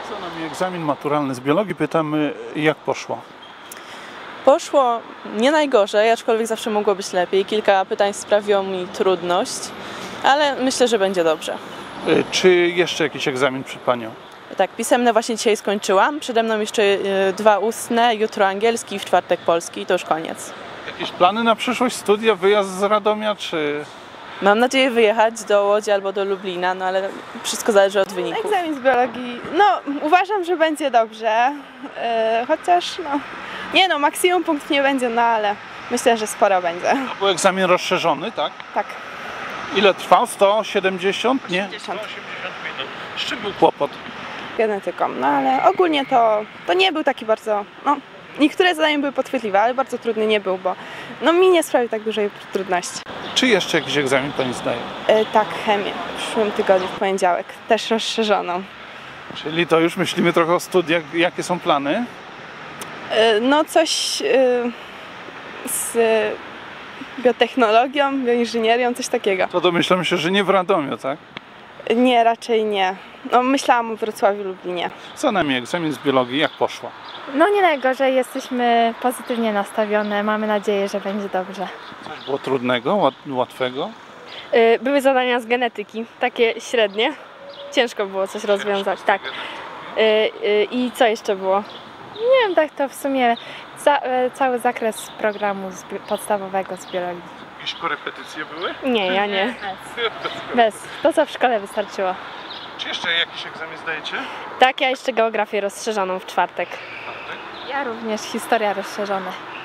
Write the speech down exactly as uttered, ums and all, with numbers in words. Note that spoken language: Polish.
Za nami egzamin maturalny z biologii. Pytamy, jak poszło? Poszło nie najgorzej, aczkolwiek zawsze mogło być lepiej. Kilka pytań sprawiło mi trudność, ale myślę, że będzie dobrze. Y, Czy jeszcze jakiś egzamin przed Panią? Tak, pisemne właśnie dzisiaj skończyłam. Przede mną jeszcze y, dwa ustne, jutro angielski i w czwartek polski i to już koniec. Jakieś plany na przyszłość? Studia, wyjazd z Radomia, czy... Mam nadzieję wyjechać do Łodzi albo do Lublina, no ale wszystko zależy od wyników. Egzamin z biologii, no uważam, że będzie dobrze, yy, chociaż no, nie no, maksimum punktów nie będzie, no ale myślę, że sporo będzie. To był egzamin rozszerzony, tak? Tak. Ile trwał? sto siedemdziesiąt? Nie? osiemdziesiąt. sto osiemdziesiąt minut. Z czym był kłopot? Genetyką, no ale ogólnie to, to nie był taki bardzo, no niektóre zadania były podchwytliwe, ale bardzo trudny nie był, bo no mi nie sprawił tak dużej trudności. Czy jeszcze jakiś egzamin Pani zdaje? Yy, tak, chemię w przyszłym tygodniu, w poniedziałek, też rozszerzoną. Czyli to już myślimy trochę o studiach. Jakie są plany? Yy, no coś yy, z biotechnologią, bioinżynierią, coś takiego. To domyślam się, że nie w Radomiu, tak? Nie, raczej nie. No, myślałam o Wrocławiu, Lublinie. Za nami egzamin z biologii. Jak poszło? No nie najgorzej, jesteśmy pozytywnie nastawione, mamy nadzieję, że będzie dobrze. Coś było trudnego, łat- łatwego? Były zadania z genetyki, takie średnie. Ciężko było coś rozwiązać, tak. I co jeszcze było? Nie wiem, tak to w sumie za, e, cały zakres programu z bi- podstawowego z biologii. Jakieś korepetycje były? Nie, ja nie. Bez, to co w szkole wystarczyło. Czy jeszcze jakiś egzamin zdajecie? Tak, ja jeszcze geografię rozszerzoną w czwartek. Ja również historia rozszerzona.